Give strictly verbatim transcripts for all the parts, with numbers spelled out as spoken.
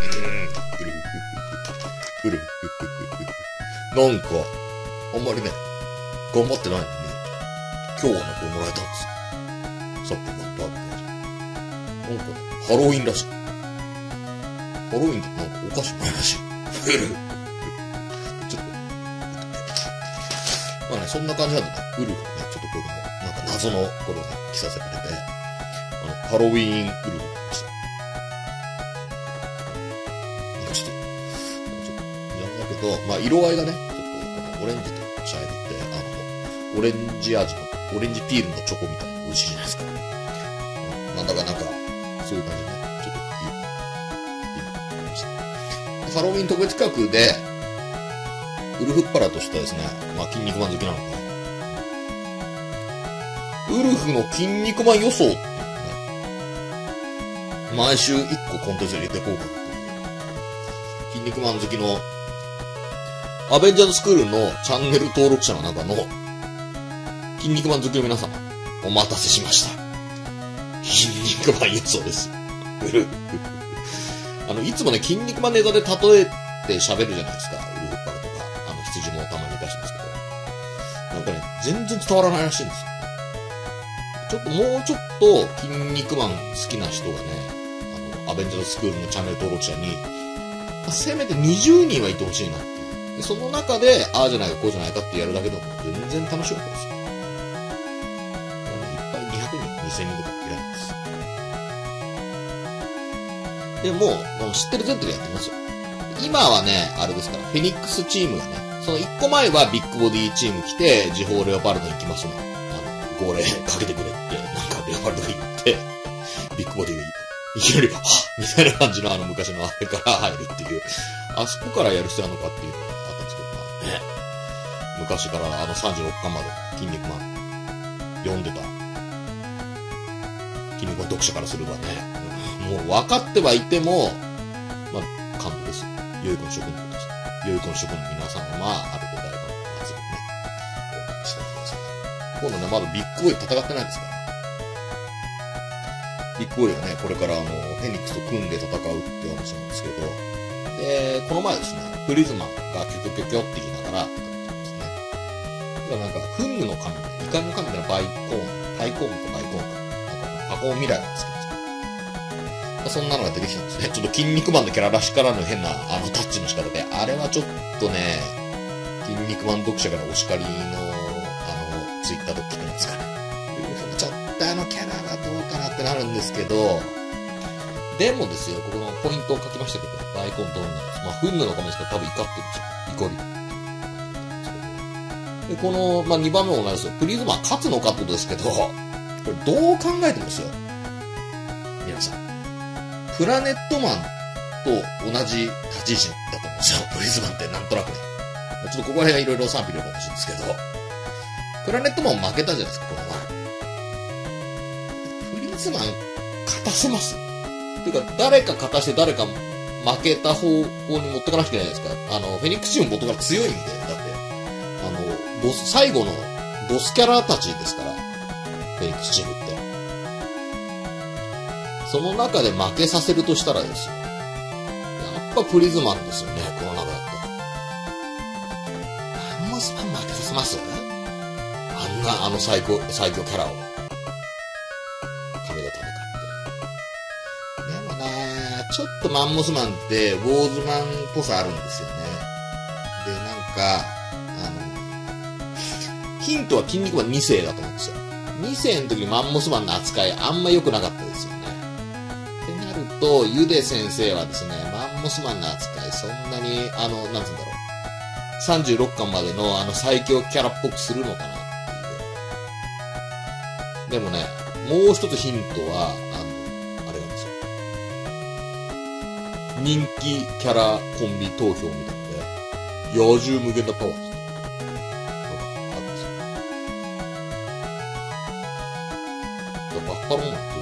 うるなんか、あんまりね、頑張ってないのに、今日はね、これもらえたんですよ。サプリメントあるけど。なんかね、ハロウィンらしい。ハロウィンってなんかお菓子もらえるらしい。ちょっと、まあね、そんな感じなんでね、ウルフね、ちょっとこれも、なんか謎のこれをね、着させられて、あの、ハロウィンウルフでした。なんかちょっと、ちょっと、邪魔だけど、まあ色合いがね、ちょっとこのオレンジと茶色って、あの、オレンジ味の、オレンジピールのチョコみたいなの美味しいじゃないですか。うん、なんだかなんか、そういう感じでね、ちょっといい、いいなと思いました。ハロウィン特別企画で、ウルフッパラとしてはですね、まあ筋肉マン好きなので、ウルフの筋肉マン予想っていうのね、毎週一個コンテンツ入れていこうかなという。筋肉マン好きの、アベンジャーズスクールのチャンネル登録者の中の、筋肉マン好きの皆様、お待たせしました。筋肉マン予想です。ウルフ。あの、いつもね、筋肉マンネタで例えて喋るじゃないですか。ウルフッパラとか、あの、羊もたまに出しますけど。なんかね、全然伝わらないらしいんですよ。ちょっと、もうちょっと、筋肉マン好きな人がね、あの、アベンジャーズスクールのチャンネル登録者に、せめてにじゅうにんはいてほしいなっていう。でその中で、ああじゃないか、こうじゃないかってやるだけでも全然楽しかったですよ。いっぱいにひゃくにん、にせんにんとかいらないです。でもう、知ってる前提でやってますよ。今はね、あれですから、フェニックスチームがね、そのいっこまえはビッグボディチーム来て、時報レオパルドに行きますね。あの、号令かけてくれって、なんかレオパルドに行って、ビッグボディがいきなり、はっみたいな感じのあの昔のあれから入るっていう、あそこからやる必要なのかっていうのがあったんですけど、まあね、昔からあのさんじゅうろっかんまで筋肉マン読んでた、筋肉マン読者からすればね、もう分かってはいても、まあ、感動ですよ。良い子の諸君のことです。良い子の諸君の皆さんは、ある程度誰かの発言ね、応援してください。今度ね、まだビッグボーイ戦ってないんですから。ビッグボーイがね、これからあの、フェニックスと組んで戦うっていう話なんですけど、で、この前ですね、プリズマンがキョキョキョキョって言いながら戦ってますね。だからなんか、フンヌの神、怒りの神みたいなバイコーン、タイコーンかバイコーンか、なんか、パコーン未来なんですけど、そんなのが出てきたんですね。ちょっと筋肉マンのキャラらしからぬ変なあのタッチの仕方で、あれはちょっとね、筋肉マン読者からお叱りの、あの、ツイッターと来てますから。ちょっとあのキャラがどうかなってなるんですけど、でもですよ、ここのポイントを書きましたけど、大根どんなんです。まあ、フンヌの神ですから多分怒ってるんですよ。怒り。で、この、まあ、にばんめも同じですよ。プリズマン勝つのかってことですけど、これどう考えてもですよ。皆さん。プラネットマンと同じ立ち位置だと思うんですよ。プリズマンってなんとなくね。ちょっとここら辺はいろいろ賛否両論欲しいんですけど、プラネットマン負けたじゃないですか、この前。プリズマン勝たせますっていうか、誰か勝たして誰か負けた方向に持ってかなきゃいけないですか。あの、フェニックスチーム元から強いんで、だって、あの、ボス、最後のボスキャラたちですから、フェニックスチームって。その中で負けさせるとしたらですよ。やっぱプリズマンですよね、この中だったら。マンモスマン負けさせますあんな、あの最強、最強キャラを。神が戦って。でもね、ちょっとマンモスマンって、ウォーズマンっぽさあるんですよね。で、なんか、あの、ヒントは筋肉マンに世だと思うんですよ。に世の時にマンモスマンの扱いあんま良くなかったですよね。と、ユデ先生はですね、マンモスマンの扱い、そんなに、あの、なんつうんだろう。さんじゅうろっかんまでの、あの、最強キャラっぽくするのかなっていう。でもね、もう一つヒントは、あの、あれなんですよ。人気キャラコンビ投票みたいなので、野獣無限なパワーですね。あるんですよ。バッファローマンって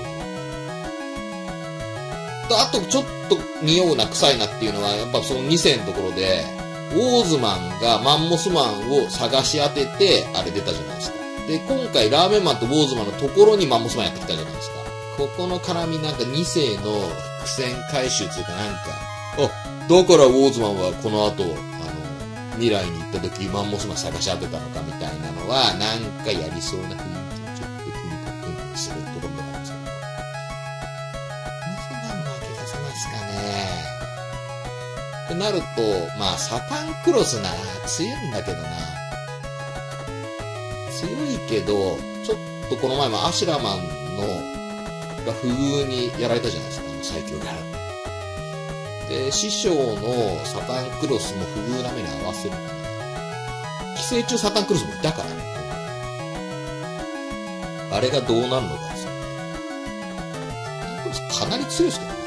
あとちょっと匂うな臭いなっていうのはやっぱそのに世のところでウォーズマンがマンモスマンを探し当ててあれ出たじゃないですか。で今回ラーメンマンとウォーズマンのところにマンモスマンやってきたじゃないですか。ここの絡みなんかに世の伏線回収というかなんかあ、だからウォーズマンはこの後、あの、未来に行った時マンモスマン探し当てたのかみたいなのは、なんかやりそうな雰囲気をちょっとクンクンクンするところではあるんですけど。モスマン負けさせますかね。ってなると、まあ、サタンクロスな、強いんだけどな。強いけど、ちょっとこの前もアシュラマンの、が不遇にやられたじゃないですか、あの最強が。で、師匠のサタンクロスも不遇な目に合わせるかな。寄生虫サタンクロスもいたからね。あれがどうなるのかですよ。サタンクロスかなり強いですけどね。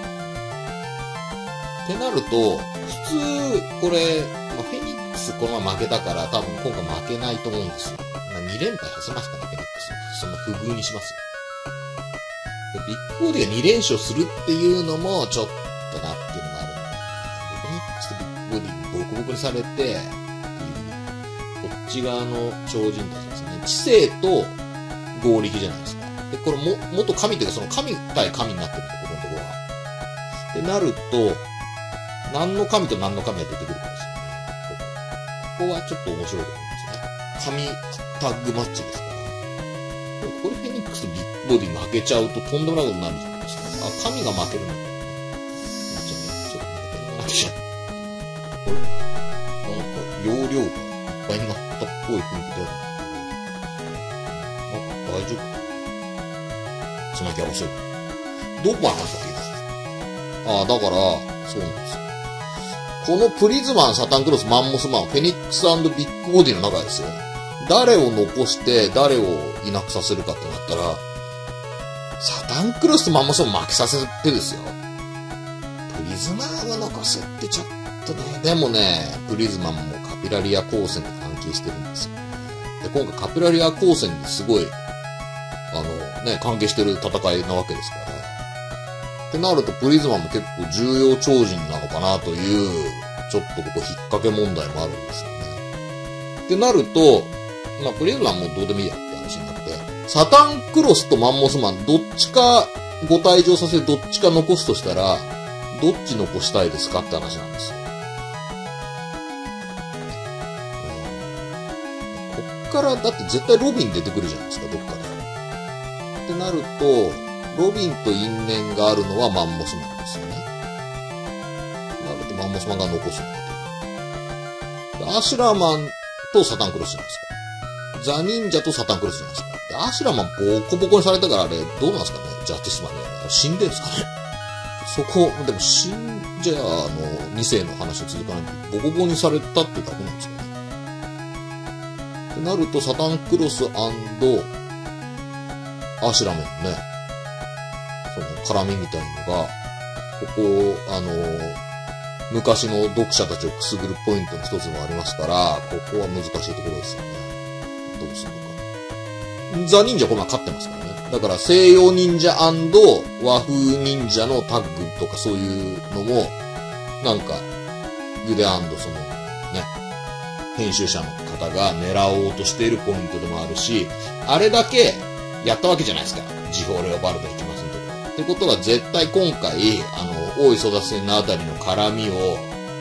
ってなると、普通、これ、まあ、フェニックスこのまま負けたから多分今回負けないと思うんですよ。まあ、に連敗させますからね、フェニックス。そんな不遇にしますよ。でビッグボディがに連勝するっていうのもちょっとなっていうのがあるんで、フェニックスとビッグボディにボコボコにされて、っていう、こっち側の超人たちですね。知性と合力じゃないですか。で、これも、元神というかその神対神になってるんで、ここのところは。ってなると、何の神と何の神が出てくるかですよね。ここ。ここはちょっと面白いと思うんですね。神タッグマッチですから。でもこれフェニックスとビッグボディ負けちゃうととんでもないことになるじゃないですか。あ、神が負けるんだけど。なっちゃうね。ちょっと負けてなっちゃう。これ、なんか容量がいっぱいになったっぽい雰囲気であるんだけど。なんか大丈夫？つなぎ合わせる。どこ話したっけ？ああ、だから、そうなんですよ。このプリズマン、サタンクロス、マンモスマン、フェニックス&ビッグボディの中ですよ。誰を残して誰をいなくさせるかってなったら、サタンクロスとマンモスマン負けさせてですよ。プリズマンを残すってちょっとね、でもね、プリズマンもカピラリア光線と関係してるんですよ。で、今回カピラリア光線にすごい、あのね、関係してる戦いなわけですから。ってなると、プリズマンも結構重要超人なのかなという、ちょっとここ引っ掛け問題もあるんですよね。ってなると、まあ、プリズマンもどうでもいいやって話になって、サタンクロスとマンモスマン、どっちかご退場させてどっちか残すとしたら、どっち残したいですかって話なんですよ。こっから、だって絶対ロビン出てくるじゃないですか、どっかで。ってなると、ロビンと因縁があるのはマンモスマンですよね。なるとマンモスマンが残すのかと。アシュラマンとサタンクロスじゃないですか。ザ・忍者とサタンクロスじゃないですか。でアシュラマンボコボコにされたからあれ、どうなんですかね、ジャスティスマンね。死んでんすかね。そこ、でも死んじゃあ、あの、に世の話続かないんで、ボコボコにされたってだけなんですかね。ってなると、サタンクロス&アシュラマンのね、その絡みみたいのが、ここ、あの、昔の読者たちをくすぐるポイントの一つもありますから、ここは難しいところですよね。どうするのか。ザ・忍者このまま勝ってますからね。だから西洋忍者&和風忍者のタッグとかそういうのも、なんか、ユデ&そのね、編集者の方が狙おうとしているポイントでもあるし、あれだけやったわけじゃないですか。ジフォーレオバルド行きますんで。ってことは絶対今回、あの、大井育戦のあたりの絡みを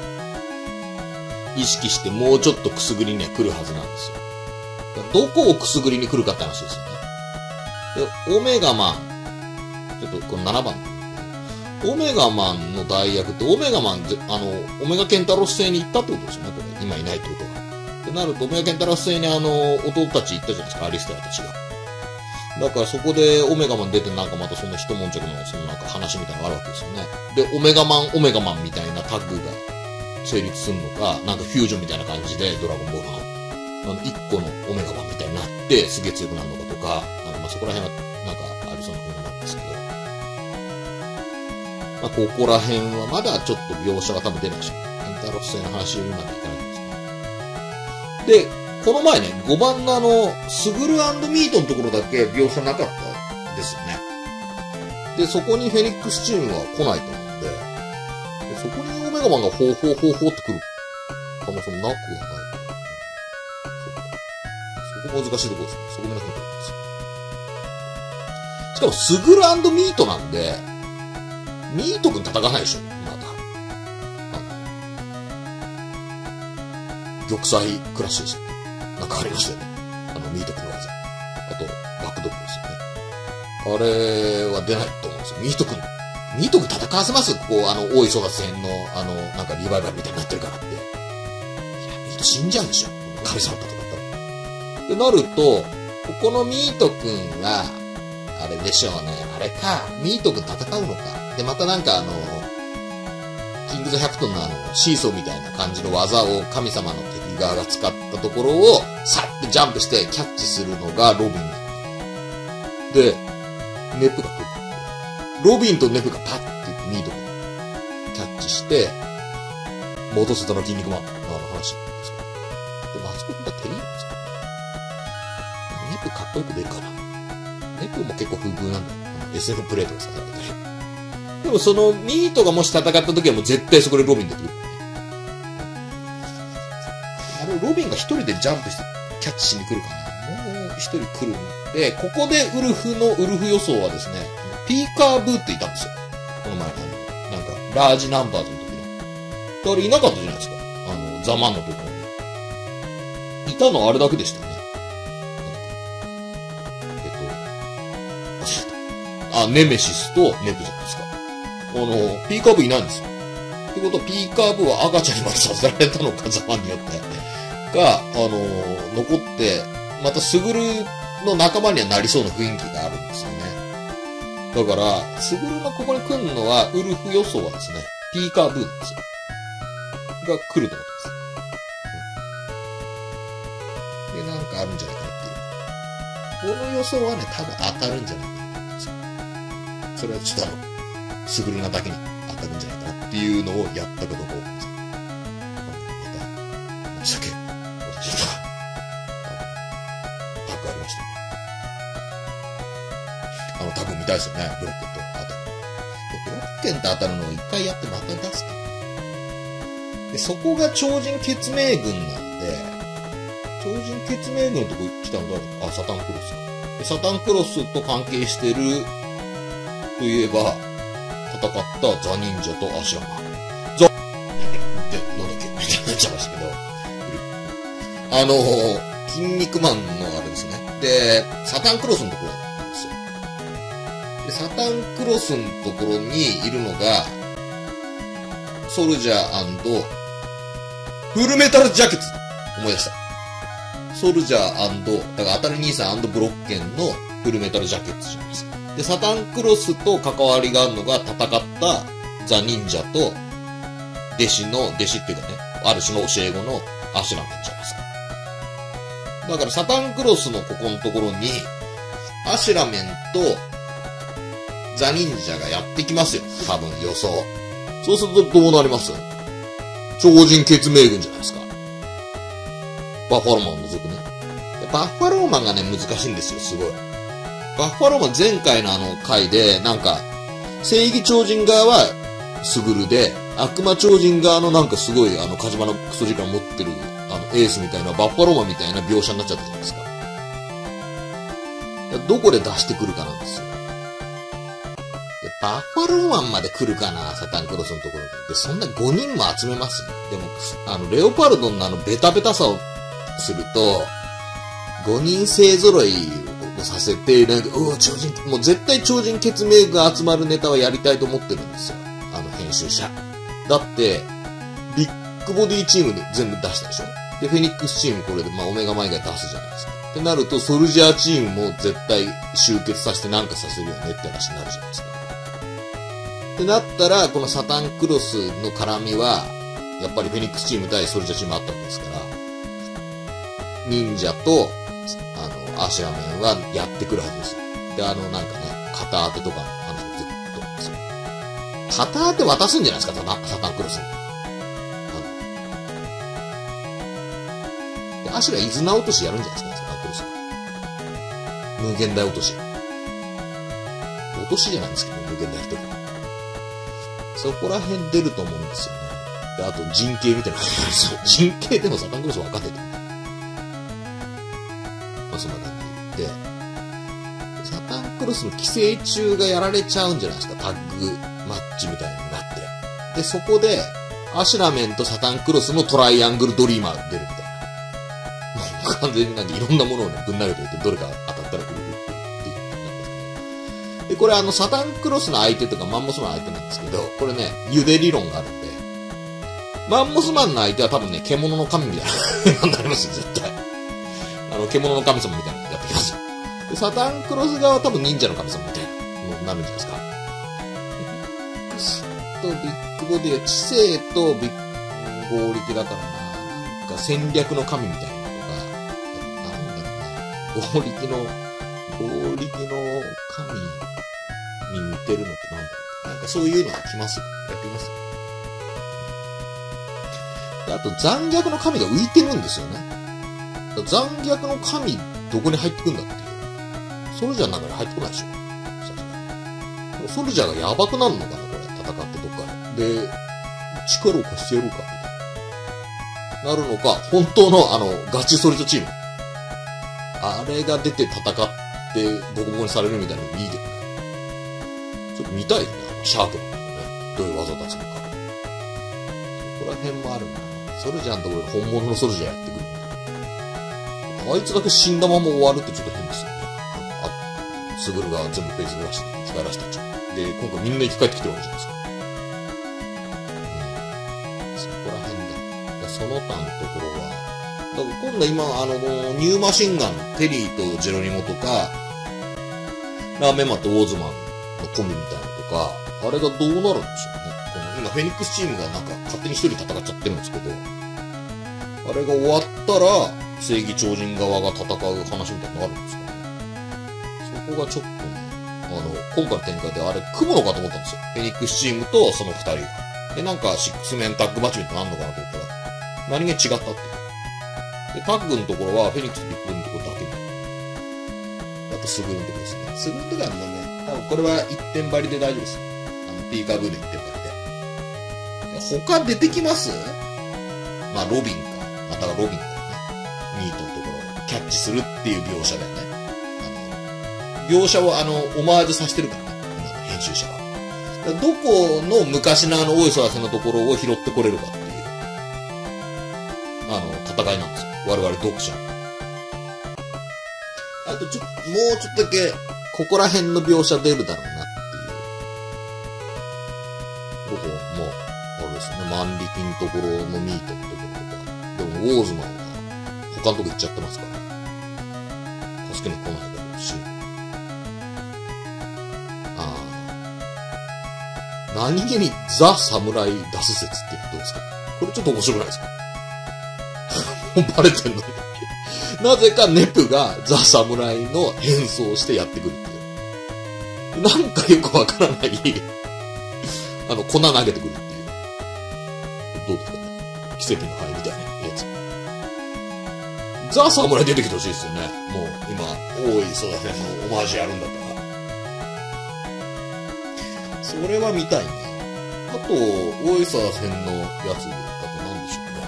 意識してもうちょっとくすぐりには来るはずなんですよ。どこをくすぐりに来るかって話ですよね。で、オメガマン。ちょっとこのななばん。オメガマンの代役って、オメガマン、あの、オメガケンタロス星に行ったってことですよね、これ。今いないってことは。ってなると、オメガケンタロス星にあの、弟たち行ったじゃないですか、アリステアたちが。だからそこでオメガマン出てなんかまたその一悶着のそのなんか話みたいなのがあるわけですよね。で、オメガマン、オメガマンみたいなタッグが成立するのか、なんかフュージョンみたいな感じでドラゴンボールの、あの、一個のオメガマンみたいになってすげえ強くなるのかとか、なんかまあそこら辺はなんかありそうな風なんですけど。まあここら辺はまだちょっと描写が多分出ないし、エンタロス製の話までいかないんですね。で、この前ね、ごばんのあの、スグル&ミートのところだけ描写なかったですよね。で、そこにフェニックスチームは来ないと思うんで、でそこにオメガマンがホーホーホーホーって来る可能性もなくはない。そこ難しいところですね。そこ皆さんと思います。しかも、スグル&ミートなんで、ミート君戦わないでしょ、まだ。 玉砕クラッシュでした。なんかありましたよね。あの、ミート君の技。あと、バックドップですよね。あれは出ないと思うんですよ。ミート君、ミート君戦わせますここ、あの、大井争奪戦の、あの、なんかリバイバルみたいになってるからって。いや、ミート死んじゃうんでしょ。神様と戦ったら。ってなると、ここのミート君は、あれでしょうね。あれか。ミート君戦うのか。で、またなんかあの、キングズヒャクトンのあの、シーソーみたいな感じの技を神様の敵側が使ったところを、さってジャンプしてキャッチするのがロビンなんだ。で、ネプが来る。ロビンとネプがパッてミート君キャッチして、元瀬田の筋肉マンのあの話ですか。で、松本がテリーなんですか。ネプかっこよく出るかな。ネプも結構風風なんだよ。エスエフ プレートが刺されたり。でもそのミートがもし戦った時はもう絶対そこでロビンで来る。あれ、ロビンが一人でジャンプしてキャッチしに来るかな。もう一人来るんで、ここでウルフの、ウルフ予想はですね、ピーカーブーっていたんですよ。この前のあの、なんか、ラージナンバーズの時の。あれいなかったじゃないですか。あの、ザマンのところに。いたのあれだけでしたよね。えっと、あ、ネメシスとネプじゃないですか。あの、ピーカーブいないんですよ。ってことは、ピーカーブは赤ちゃんにまでさせられたのか、ザマンによって。が、あの、残って、またスグルの仲間にはなりそうな雰囲気があるんですよね。だから、スグルがここに来るのは、ウルフ予想はですね、ピーカーブーなんですよ。が来ると思ってます。で、なんかあるんじゃないかなっていう。この予想はね、多分当たるんじゃないかなと思うんですよ。それはちょっとあの、スグルなだけに当たるんじゃないかなっていうのをやったかどうかを思うんですよ。また、申し訳、私と、タッグありましたね。あのタッグ見たいですよね、ブロッケンと当たる。ブロッケンと当たるのを一回やってまた出すか。で、そこが超人血命軍なんで、超人血命軍のとこ来たの誰だあ、サタンクロスか。で、サタンクロスと関係してるといえば、戦ったザ忍者とアシュラマン。ザって、なんだっけみたいになっちゃいましたけど。あの、筋肉マンのあれですね。で、サタンクロスのところなんですよ。で、サタンクロスのところにいるのが、ソルジャー&フルメタルジャケッツ思い出した。ソルジャー&だから当たり兄さん&ブロッケンのフルメタルジャケッツじゃないですか。で、サタンクロスと関わりがあるのが戦ったザ・忍者と弟子の、弟子っていうかね、ある種の教え子のアシュラメンじゃないですか。だからサタンクロスのここのところに、アシュラメンとザ・忍者がやってきますよ。多分予想。そうするとどうなります？超人血命軍じゃないですか。バッファローマンを除くね。バッファローマンがね、難しいんですよ、すごい。バッファローマン前回のあの回で、なんか、正義超人側はスグルで、悪魔超人側のなんかすごいあの、カジマのクソ時間持ってる、あの、エースみたいな、バッファローマンみたいな描写になっちゃったじゃないですか。どこで出してくるかなんですよ。でバッファローマンまで来るかな、サタンクロスのところで。で、そんなごにんも集めますね。でも、あの、レオパルドンのあの、ベタベタさをすると、ごにん勢揃いをさせて、なんか、うわ、超人、もう絶対超人血命が集まるネタはやりたいと思ってるんですよ。あの、編集者。だって、ビッグボディチームで全部出したでしょ。で、フェニックスチームこれで、まあ、オメガマイが出すじゃないですか。ってなると、ソルジャーチームも絶対集結させてなんかさせるよねって話になるじゃないですか。ってなったら、このサタンクロスの絡みは、やっぱりフェニックスチーム対ソルジャーチームあったわけですから、忍者と、あの、アシュラメンはやってくるはずですよ。で、あの、なんかね、肩当てとかの話が出てくると思うんですよ。肩当て渡すんじゃないですか、サタン、サタンクロスに。で、アシュラ、イズナ落としやるんじゃないですか、サタンクロスは。無限大落とし。落としじゃないんですけど、無限大一人。そこら辺出ると思うんですよね。で、あと人形みたいな感じなんですよ。人形でもサタンクロス分かってて。まあそんな感じで。で、サタンクロスの寄生虫がやられちゃうんじゃないですか。タッグマッチみたいになって。で、そこで、 アシュラメンとサタンクロスのトライアングルドリーマー出るみたいな。もう完全になんかいろんなものをね、ぶん投げておいて、どれか当たったらくれるっていう感じなんですけど。で、これあの、サタンクロスの相手とかマンモスマンの相手なんですけど、これね、茹で理論があるんで、マンモスマンの相手は多分ね、獣の神みたいな、になりますよ、絶対。あの、獣の神様みたいなのやってきますよ。で、サタンクロス側は多分忍者の神様みたいなのになるんじゃないですか。とビッグボディは知性とビッグ合力だからな。なんか戦略の神みたいなのとか、なんだろうな。合力の、合力の神に似てるのってなんだろう。なんかそういうのが来ますよ。やってみますよ。であと残虐の神が浮いてるんですよね。残虐の神どこに入ってくんだっていう。ソルジャーの中に入ってこないでしょ。ソルジャーがやばくなるのかなこれ。戦ってどっかで。で、力を貸してやろうかみたいな。なるのか、本当のあの、ガチソリッドチーム。あれが出て戦ってボコボコにされるみたいなのいいけどね。ちょっと見たいね。あのシャープのね。どういう技出すのか。そこら辺もあるな。ソルジャーのところで本物のソルジャーやってくるみたいな。あいつだけ死んだまま終わるってちょっと変ですよね。あ、スグルが全部ペース出して生き返らせてっちゃう。で、今回みんな生き返ってきてるわけじゃないですか。うん。そこら辺で。でその他のところは、だから今度今、あの、ニューマシンガン、テリーとジェロニモとか、ラーメンマンとウォーズマンのコンビみたいなのとか、あれがどうなるんでしょうね。この今、フェニックスチームがなんか勝手に一人戦っちゃってるんですけど、あれが終わったら、正義超人側が戦う話みたいになるんですかね。そこがちょっとね、あの、今回の展開であれ、組むのかと思ったんですよ。フェニックスチームとその二人が。で、なんか、シックスメンタッグマッチみたいになるのかなと思ったら、何気に違ったっていう。で、タッグのところは、フェニックスとビッグのところだけで。あと、スグルのところですね。スグルのところはもうね、多分これは一点張りで大丈夫ですよ。あの、ピーカーブーで一点張りで。他出てきますまあ、ロビンか。またはロビンだよね。ミートのところをキャッチするっていう描写だよね。描写をあの、オマージュさせてるからね。編集者は。どこの昔のあの、大磯田さんのところを拾ってこれるかっていう、あの、戦いなんですよ。我々読者。あとちょっと、もうちょっとだけ、ここら辺の描写出るだろうなっていう。ここも、あれですね、万力のところのミートのところとか。でも、ウォーズマンは、他のとこ行っちゃってますから。助けに来ないだろうし。何気にザ・サムライ出す説ってどうですか？これちょっと面白くないですか？もうバレてんのに。なぜかネプがザ・サムライの変装をしてやってくるっていう。なんかよくわからない、あの、粉投げてくるっていう。どうですかね？奇跡の灰みたいなやつ。ザ・サムライ出てきてほしいですよね。もう今、大井ソダ戦のオマージュやるんだったら。それは見たいな。あと、大井沢戦のやつだと何でしょうね。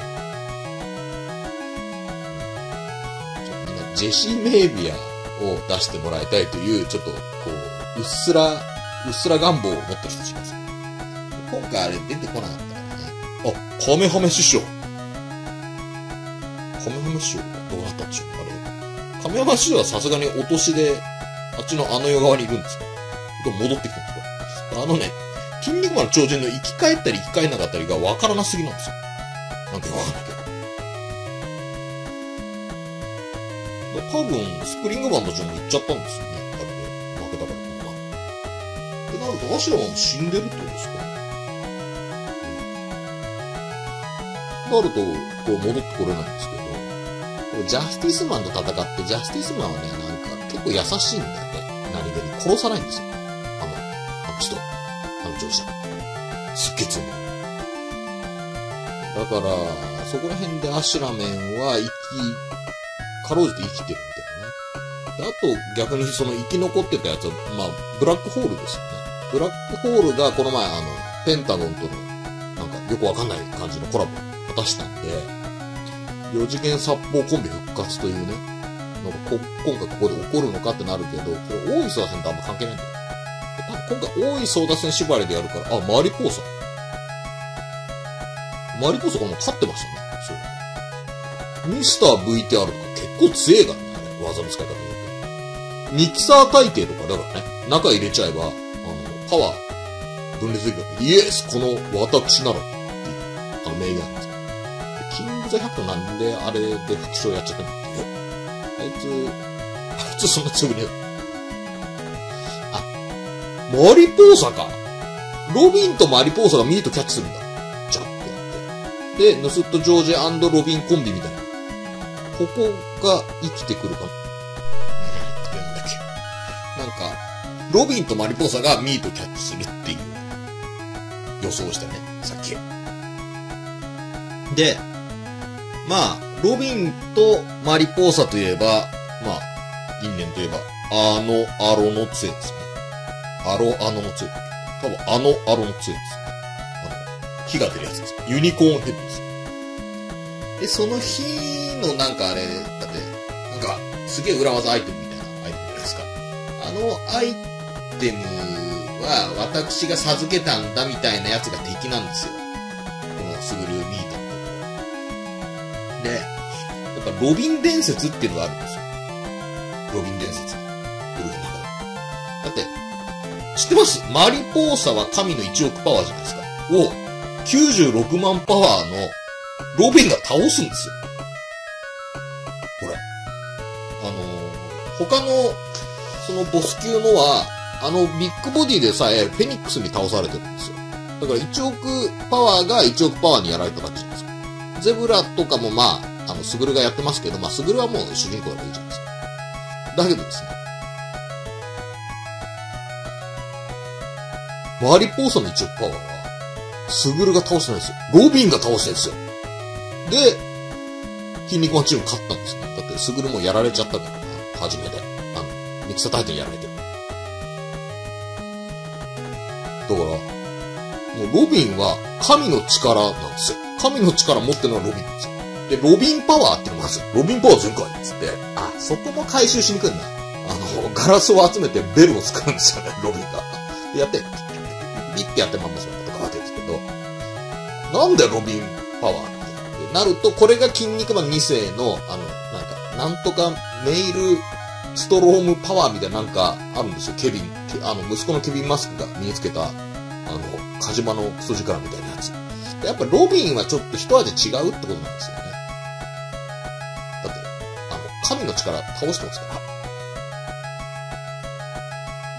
ちょっとみんな、ジェシー・メイビアを出してもらいたいという、ちょっと、こう、うっすら、うっすら願望を持ってる人たちがいます。今回あれ出てこなかったからね。あ、カメハメ師匠。カメハメ師匠がどうなったんでしょうね、あれ。カメハメ師匠はさすがにお年で、あっちのあの世側にいるんですよ。でも戻ってきたんですよ。あのね、筋肉マンの超人の生き返ったり生き返らなかったりがわからなすぎなんですよ。なんかわかんないけど。多分、スプリングマンたちも行っちゃったんですよね。あれで、負けたからこの前。ってなると、アシュラマンも死んでるってことですか？なると、こう戻ってこれないんですけど、これジャスティスマンと戦って、ジャスティスマンはね、なんか結構優しいんだよね。何気に殺さないんですよ。人、あの上司。すっげえ強い。だから、そこら辺でアシュラメンは生き、かろうじて生きてるみたいなね。で、あと逆にその生き残ってたやつは、まあ、ブラックホールですよね。ブラックホールがこの前あの、ペンタゴンとの、なんかよくわかんない感じのコラボを果たしたんで、四次元殺法コンビ復活というね、なんかこ今回ここで起こるのかってなるけど、これ大磯田さんとあんま関係ないんだよ。今回、大井争奪戦縛りでやるから、あ、マリポーサ。 マリポーサがもう勝ってましたね。そう。ミスター ブイティーアール とか結構強えからね、あれ。技の使い方によって。ミキサー体系とかだからね、中入れちゃえば、あの、パワー、分裂できるわけ。イエスこの私なら、っていう、あの名言なんですよ。キングザ・百となんであれで副将やっちゃったんだっていう。あいつ、あいつそんな強くねえだろ。あ、マリポーサか。ロビンとマリポーサがミートキャッチするんだ。ジャッてやって。で、ヌスット・ジョージ&ロビンコンビみたいな。ここが生きてくるかな。なんだっけ。なんか、ロビンとマリポーサがミートキャッチするっていう予想したね、さっき。で、まあ、ロビンとマリポーサといえば、まあ、因縁といえば、あの、アロの杖ですね。アロ、あのの杖。多分、あの、アロの杖です。あの、火が出るやつです。ユニコーンヘッドです。で、その火のなんかあれ、だって、なんか、すげえ裏技アイテムみたいなアイテムじゃないですか。あのアイテムは、私が授けたんだみたいなやつが敵なんですよ。このスグルミートのところ。で、やっぱロビン伝説っていうのがあるんですよ。ロビン伝説。ウルフの中で。だって、知ってます？マリポーサは神のいちおくパワーじゃないですか。を、きゅうじゅうろくまんパワーのロビンが倒すんですよ。ほら。あのー、他の、そのボス級のは、あのビッグボディでさえフェニックスに倒されてるんですよ。だからいちおくパワーがいちおくパワーにやられただけじゃないですか。ゼブラとかもまあ、あの、スグルがやってますけど、まあ、スグルはもう主人公だからいいじゃないですか。だけどですね、マリポーサのいちおくパワーは、スグルが倒してないんですよ。ロビンが倒してるんですよ。で、筋肉マンチーム勝ったんですね。だってスグルもやられちゃったから、初めで。あの、ミキサータイトにやられてる。だから、もうロビンは神の力なんですよ。神の力持ってるのはロビンなんですよ。で、ロビンパワーっていうのがあるんですよ。ロビンパワー全開っつって、あ、そこも回収しに来るんだ。あの、ガラスを集めてベルを作るんですよね、ロビンが。で、やって、ビッてやってまんましまったとかわけですけど、なんでロビンパワーってなると、これが筋肉マンに世の、あの、なんか、なんとかメイルストロームパワーみたいななんかあるんですよ、ケビン。あの、息子のケビン・マスクが身につけた、あの、カジマのクソ力みたいなやつ。やっぱロビンはちょっと一味違うってことなんですよね。だって、あの、神の力倒してますから。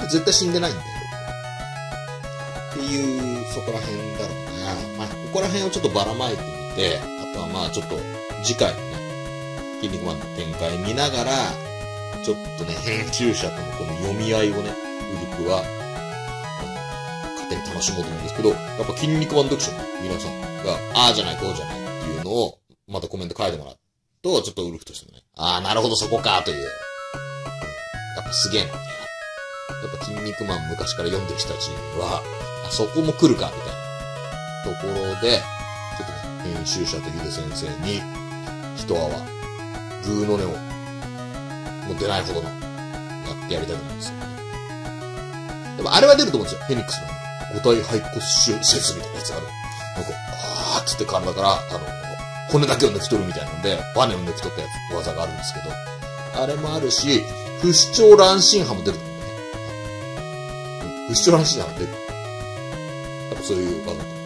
絶対死んでないんだよ。っていう、そこら辺だろうな。まあ、ここら辺をちょっとばらまいてみて、あとはまあちょっと次回のね、筋肉マンの展開見ながら、ちょっとね、編集者とのこの読み合いをね、ウルフは、勝手に楽しもうと思うんですけど、やっぱ筋肉マン読者の皆さんが、ああじゃない、こうじゃないっていうのを、またコメント書いてもらうと、ちょっとウルフとしてもね、ああ、なるほどそこか、という。やっぱすげえな、みたいな。やっぱ筋肉マン昔から読んでる人たちは、あそこも来るか、みたいなところで、ちょっとね、編集者とヒデ先生に、一泡、グーの音を、もう出ないほどの、やってやりたいと思うんですよね。でもあれは出ると思うんですよ。フェニックスの五体肺骨集説みたいなやつがある。なんか、あーっつって体から、あの、骨だけを抜き取るみたいなので、バネを抜き取ったやつ、技があるんですけど、あれもあるし、不死鳥乱心波も出ると思うんだよね。不死鳥乱心波も出る。やっぱそういう技だと思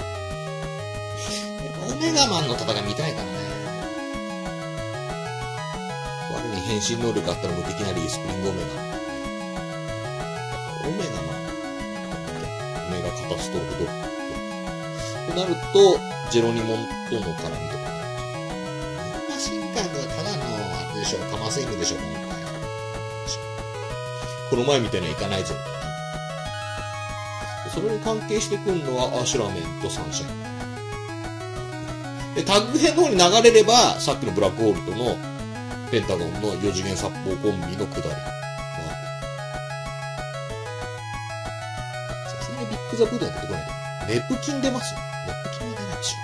う。オメガマンの戦い見たいからね。我に変身能力あったら無敵なりスプリングオメガ。オメガマン。オメガカタストールド。となると、ジェロニモンとの絡みとか。マシンガンはただの、あれでしょ、カマセイムでしょ、今回。この前みたいにはいかないぞ。それに関係してくるのは、アシュラメンとサンシャイン。で、タッグ編の方に流れれば、さっきのブラックホールとの、ペンタゴンのよ次元殺法コンビの下り。さすがにビッグザブードは出てこないけど、ネプキン出ますよ。ネプキンは出ないでし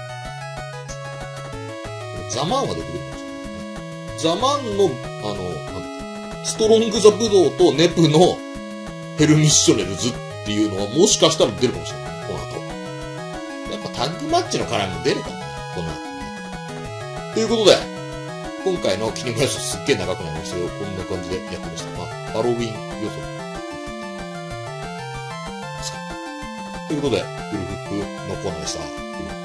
ょ。ザマンは出てくるかもしれないね。ザマンの、あの、なんか、ストロングザブドウとネプのヘルミッショネルズっていうのはもしかしたら出るかもしれない。この後。 やっぱタッグマッチの絡みも出るかもね。この後ね。ということで、今回のキニムラジオすっげえ長くなりましたよ。こんな感じでやってました。まあ、ハロウィン要素。ということで、ウルフフのコーナーでした。